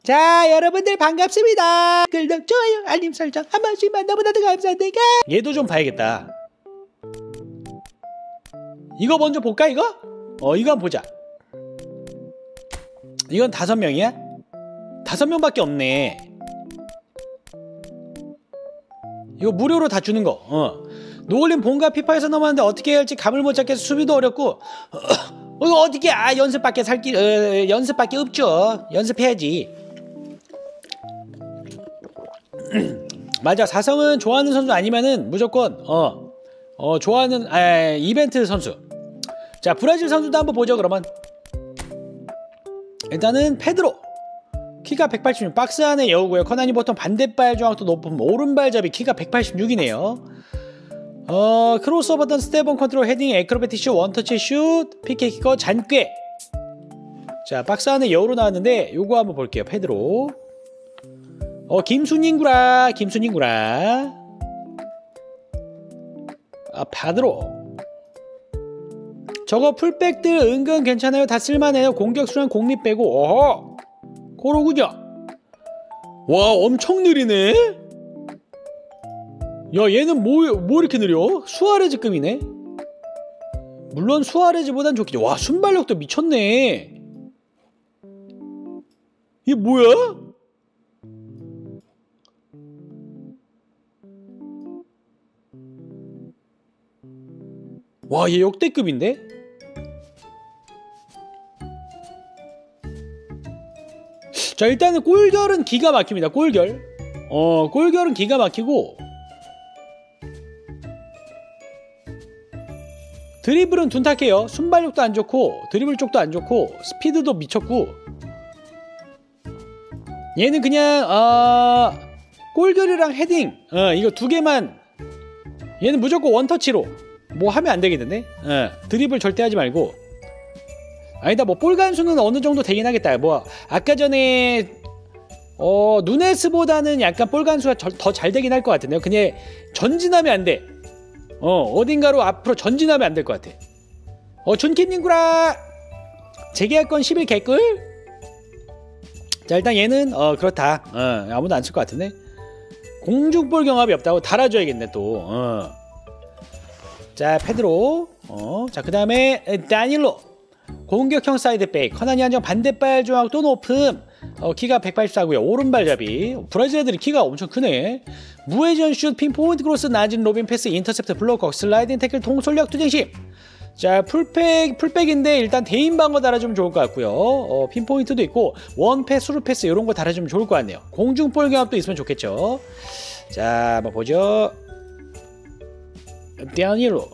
자, 여러분들 반갑습니다. 구독, 좋아요, 알림 설정 한 번씩만 너무나도 감사합니다. 얘도 좀 봐야겠다. 이거 먼저 볼까, 이거? 이거 한번 보자. 이건 5명이야? 5명밖에 없네. 이거 무료로 다 주는 거. 노을님 본가 피파에서 넘었는데 어떻게 해야 할지 감을 못 잡겠어. 수비도 어렵고 이거 어떻게 연습밖에 연습밖에 없죠. 연습해야지. 맞아, 4성은 좋아하는 선수 아니면은 무조건 좋아하는 이벤트 선수. 자, 브라질 선수도 한번 보죠. 그러면 일단은 페드로 키가 186, 박스 안에 여우고요. 커난이 보통 반대발 정확도 높은 오른발잡이 키가 186이네요. 크로스오버 버튼, 스텝온 컨트롤, 헤딩, 에크로베틱 슛, 원터치 슛, 피케키커, 잔꾀. 자, 박스 안에 여우로 나왔는데 요거 한번 볼게요. 페드로. 김순인구라. 파드로. 저거 풀백들 은근 괜찮아요. 다 쓸만해요. 공격수랑 공립 빼고. 어허, 고로구죠. 와, 엄청 느리네. 야, 얘는 뭐 이렇게 느려? 수아레즈급이네. 물론 수아레즈보단 좋겠죠. 와, 순발력도 미쳤네. 이게 뭐야? 와, 얘 역대급인데? 자, 일단은 골결은 기가 막힙니다. 골결은 기가 막히고, 드리블은 둔탁해요. 순발력도 안 좋고 드리블 쪽도 안 좋고 스피드도 미쳤고, 얘는 그냥 골결이랑 헤딩 이거 2개만, 얘는 무조건 원터치로 뭐 하면 안 되겠는데? 드리블 절대 하지 말고. 아니다, 뭐 볼 간수는 어느 정도 되긴 하겠다. 뭐 아까 전에 누네스보다는 약간 볼 간수가 더 잘 되긴 할 것 같은데요. 근데 전진하면 안 돼. 어딘가로 앞으로 전진하면 안 될 것 같아. 준킴님구라. 재계약권 10일 개꿀. 자, 일단 얘는 그렇다. 아무도 안 쓸 것 같은데. 공중볼 경합이 없다고 달아줘야겠네 또. 자, 페드로. 자, 그 다음에 다닐로. 공격형 사이드백. 커난이 한정 반대발 조각도 높음. 키가 184고요. 오른발잡이. 브라질 애들이 키가 엄청 크네. 무회전 슛, 핀포인트 크로스, 낮은 로빈 패스, 인터셉트, 블로커, 슬라이딩 태클, 통솔력, 투쟁심. 자, 풀백인데 일단 대인 방어 달아주면 좋을 것 같고요. 핀포인트도 있고 원패, 수루 패스 이런 거 달아주면 좋을 것 같네요. 공중볼 경합도 있으면 좋겠죠. 자, 한번 보죠. 다닐로.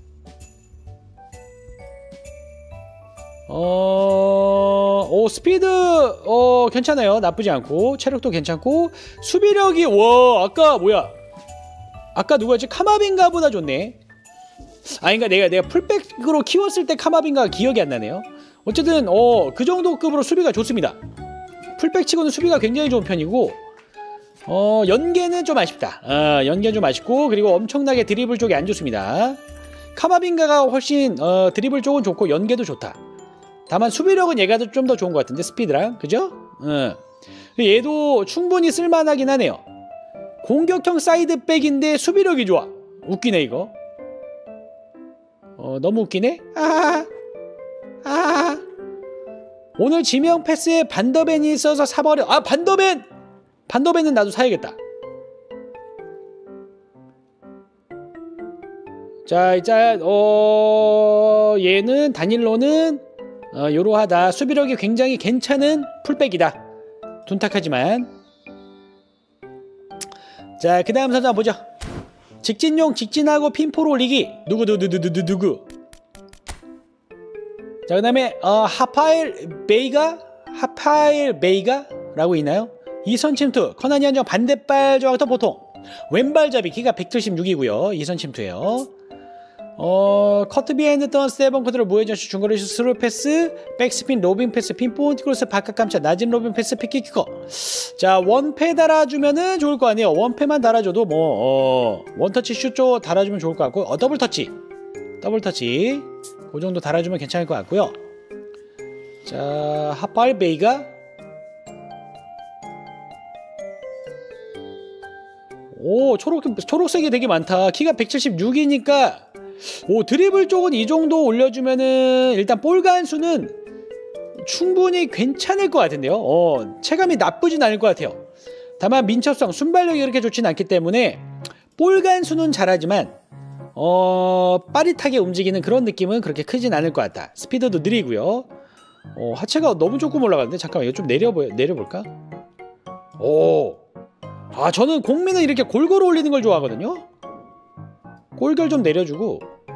스피드 괜찮아요. 나쁘지 않고 체력도 괜찮고 수비력이, 와, 아까 뭐야, 아까 누구였지? 카마빈가보다 좋네. 그러니까 내가 풀백으로 키웠을 때 카마빈가가 기억이 안 나네요. 어쨌든 그 정도 급으로 수비가 좋습니다. 풀백 치고는 수비가 굉장히 좋은 편이고, 연계는 좀 아쉽다. 연계는 좀 아쉽고, 그리고 엄청나게 드리블 쪽이 안 좋습니다. 카마빈가가 훨씬 드리블 쪽은 좋고 연계도 좋다. 다만 수비력은 얘가 좀 더 좋은 것 같은데, 스피드랑. 그죠? 얘도 충분히 쓸만하긴 하네요. 공격형 사이드백인데 수비력이 좋아. 웃기네 이거. 너무 웃기네. 오늘 지명 패스에 반더벤이 있어서 사버려. 반더벤은 나도 사야겠다. 자, 이제 얘는 다닐로는 요로하다. 수비력이 굉장히 괜찮은 풀백이다. 둔탁하지만. 자, 그 다음 선수 한번 보죠. 직진용 직진하고 핀포로 올리기. 누구. 자, 그 다음에 하파일 베이가라고 있나요? 이선 침투. 커난이 한정 반대발 조각도 보통. 왼발잡이 키가 176이고요. 이선 침투예요. 커트 비하인드 턴, 스텝온 컨트롤, 무회전 슛, 중거리 슛, 스루 패스, 백스핀, 로빙 패스, 핀포인트 크로스, 바깥 감차, 낮은 로빙 패스, 피키키커. 자, 원패 달아주면은 좋을 거 아니에요. 원패만 달아줘도 뭐 원터치 슛 쪽 달아주면 좋을 것 같고, 더블터치 그 정도 달아주면 괜찮을 것 같고요. 자, 하팔 베이가 오, 초록색이 되게 많다. 키가 176이니까 오, 드리블 쪽은 이 정도 올려주면은 일단 볼 간수는 충분히 괜찮을 것 같은데요. 체감이 나쁘진 않을 것 같아요. 다만 민첩성, 순발력이 그렇게 좋진 않기 때문에 볼 간수는 잘하지만 빠릿하게 움직이는 그런 느낌은 그렇게 크진 않을 것 같다. 스피드도 느리고요. 하체가 너무 조금 올라가는데 잠깐만 이거 좀 내려볼까? 저는 공민은 이렇게 골고루 올리는 걸 좋아하거든요. 골결 좀 내려주고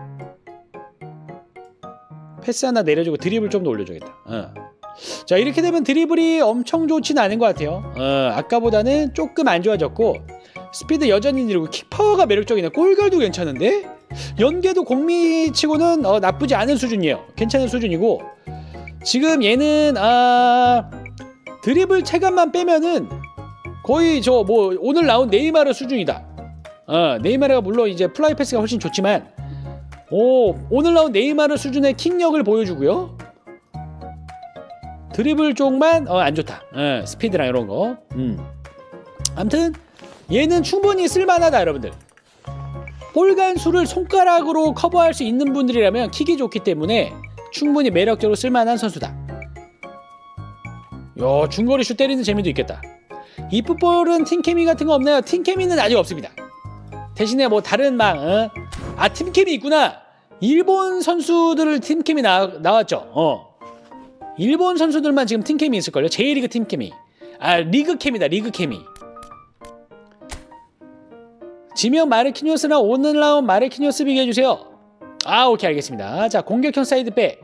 패스 하나 내려주고 드리블 좀 더 올려줘야겠다. 자, 이렇게 되면 드리블이 엄청 좋지는 않은 것 같아요. 아까보다는 조금 안 좋아졌고 스피드 여전히 느리고 킥파워가 매력적이네. 골결도 괜찮은데? 연계도 공미치고는 나쁘지 않은 수준이에요. 괜찮은 수준이고 지금 얘는 드리블 체감만 빼면은 거의 오늘 나온 네이마르 수준이다. 네이마르가 물론 이제 플라이 패스가 훨씬 좋지만 오늘 나온 네이마르 수준의 킥력을 보여주고요. 드리블 쪽만 안 좋다. 스피드랑 이런 거. 아무튼 얘는 충분히 쓸만하다 여러분들. 볼 간수를 손가락으로 커버할 수 있는 분들이라면 킥이 좋기 때문에 충분히 매력적으로 쓸만한 선수다. 중거리 슛 때리는 재미도 있겠다. 이 풋볼은 팀케미 같은 거 없나요? 팀케미는 아직 없습니다. 대신에 뭐 다른 팀케미 있구나. 일본 선수들 팀케미 나왔죠. 일본 선수들만 지금 팀케미 있을걸요. J리그 팀케미. 리그케미다. 리그케미. 지명 마르키뇨스랑 오늘 나온 마르키뇨스 비교해주세요. 오케이 알겠습니다. 자, 공격형 사이드백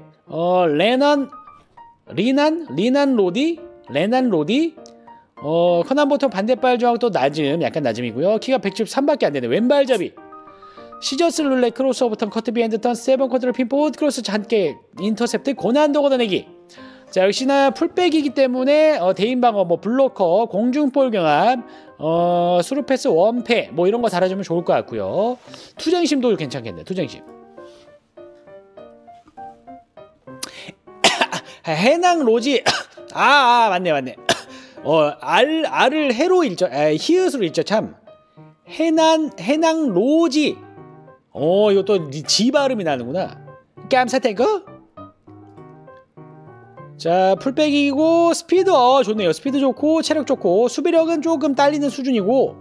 리난 로디 커난보통 반대발 조항도 약간 낮음이고요. 키가 173밖에 안 되네. 왼발잡이 시저스 룰렛 크로스 오버턴 커트 비하인드 턴 세븐 쿼터를 핀포드 크로스 잔깨 인터셉트 고난도 걷어내기. 자, 역시나 풀백이기 때문에 대인방어 블로커 공중볼 경합 스루패스 원패 이런 거 달아주면 좋을 것 같고요. 투쟁심도 괜찮겠네. 투쟁심. 해낭 로지 맞네. 알을 해로 읽죠. 히읗으로 읽죠. 참. 해낭 로지. 이것도 지 발음이 나는구나. 깜사테거. 자, 풀백이고 스피드 좋네요. 스피드 좋고 체력 좋고 수비력은 조금 딸리는 수준이고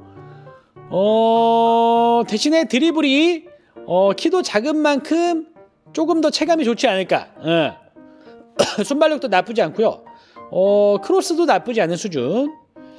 대신에 드리블이 키도 작은 만큼 조금 더 체감이 좋지 않을까. 순발력도 나쁘지 않고요. 크로스도 나쁘지 않은 수준.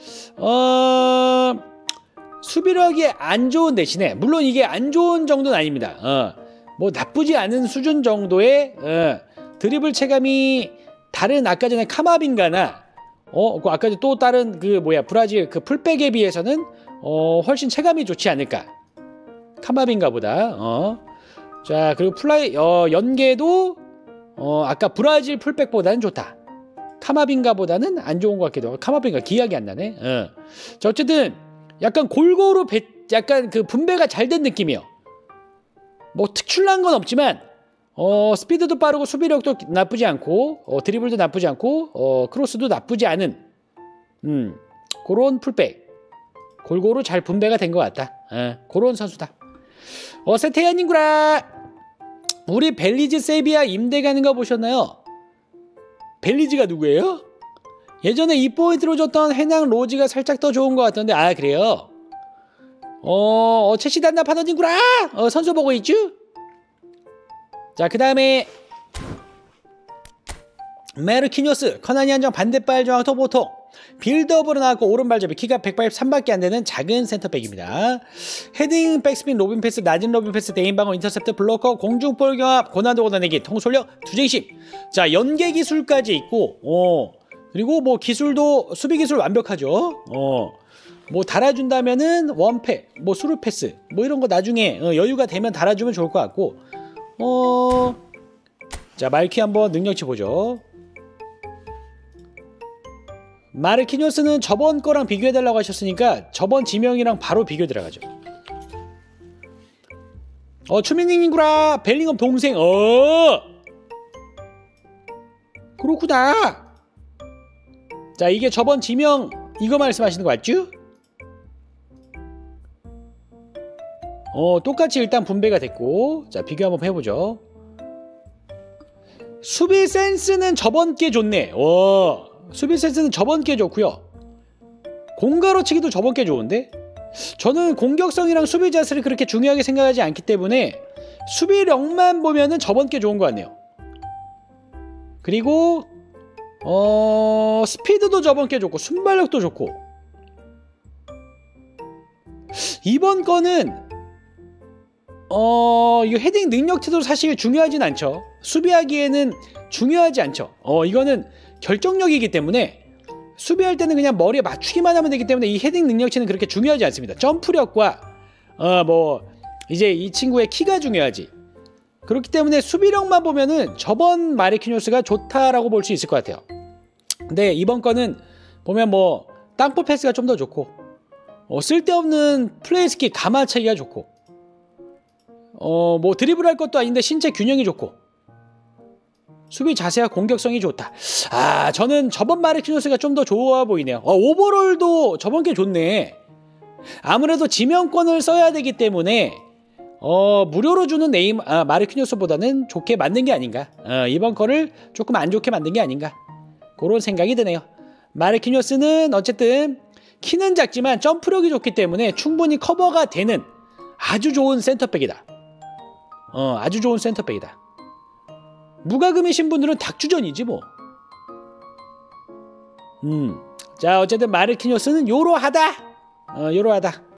수비력이 안 좋은 대신에 물론 이게 안 좋은 정도는 아닙니다. 나쁘지 않은 수준 정도의 드리블 체감이 다른 아까 전에 카마빙가나 아까 또 다른 브라질 풀백에 비해서는 훨씬 체감이 좋지 않을까. 카마빙가보다. 자, 그리고 연계도 아까 브라질 풀백보다는 좋다. 카마빙가보다는 안 좋은 것 같기도 하고. 카마빙가 기억이 안 나네. 자, 어쨌든 약간 골고루 약간 분배가 잘 된 느낌이에요. 특출난 건 없지만 스피드도 빠르고 수비력도 나쁘지 않고 드리블도 나쁘지 않고 크로스도 나쁘지 않은 그런 풀백. 골고루 잘 분배가 된 것 같다. 그런 선수다. 세테야님구라. 우리 벨리즈 세비야 임대 가는 거 보셨나요? 벨리즈가 누구예요? 예전에 이 포인트로 줬던 해낭 로지가 살짝 더 좋은 것 같던데. 그래요? 채시 단납하더니구라. 선수 보고 있죠? 자, 그 다음에 메르키뇨스 커나니 한정 반대발 저항 토보통 빌드업으로 나왔고 오른발잡이 키가 183밖에 안 되는 작은 센터백입니다. 헤딩, 백스핀, 로빙 패스, 낮은 로빙 패스, 대인방어, 인터셉트, 블로커, 공중볼 경합, 고난도 걷어내기, 통솔력, 투쟁심. 자, 연계 기술까지 있고 그리고 기술도 수비 기술 완벽하죠. 달아준다면은 원패, 수루 패스 이런 거 나중에 여유가 되면 달아주면 좋을 것 같고. 자, 말키 한번 능력치 보죠. 마르키뇨스는 저번 거랑 비교해달라고 하셨으니까 저번 지명이랑 바로 비교 들어가죠. 추민닝구라. 벨링엄 동생. 그렇구나. 자, 이게 저번 지명 이거 말씀하시는 거 맞죠? 똑같이 일단 분배가 됐고, 자 비교 한번 해보죠. 수비 센스는 저번 게 좋네. 수비 센스는 저번 게 좋고요. 공가로치기도 저번 게 좋은데, 저는 공격성이랑 수비 자세를 그렇게 중요하게 생각하지 않기 때문에 수비력만 보면은 저번 게 좋은 것 같네요. 그리고 스피드도 저번 게 좋고 순발력도 좋고, 이번 거는 이거 헤딩 능력치도 사실 중요하진 않죠. 수비하기에는 중요하지 않죠. 이거는 결정력이기 때문에 수비할 때는 그냥 머리에 맞추기만 하면 되기 때문에 이 헤딩 능력치는 그렇게 중요하지 않습니다. 점프력과 이제 이 친구의 키가 중요하지. 그렇기 때문에 수비력만 보면은 저번 마르키뉴스가 좋다라고 볼 수 있을 것 같아요. 근데 이번 거는 보면 뭐 땅볼 패스가 좀 더 좋고, 쓸데없는 플레이 스킬 가마차기가 좋고, 뭐 드리블 할 것도 아닌데 신체 균형이 좋고, 수비 자세와 공격성이 좋다. 저는 저번 마르키뉴스가 좀 더 좋아 보이네요. 오버롤도 저번 게 좋네. 아무래도 지명권을 써야 되기 때문에 무료로 주는 마르키뉴스보다는 좋게 만든 게 아닌가. 이번 거를 조금 안 좋게 만든 게 아닌가. 그런 생각이 드네요. 마르키뉴스는 어쨌든 키는 작지만 점프력이 좋기 때문에 충분히 커버가 되는 아주 좋은 센터백이다. 아주 좋은 센터백이다. 무과금이신 분들은 닭주전이지 뭐. 자 어쨌든 마르키뉴스는 요러하다. 요러하다.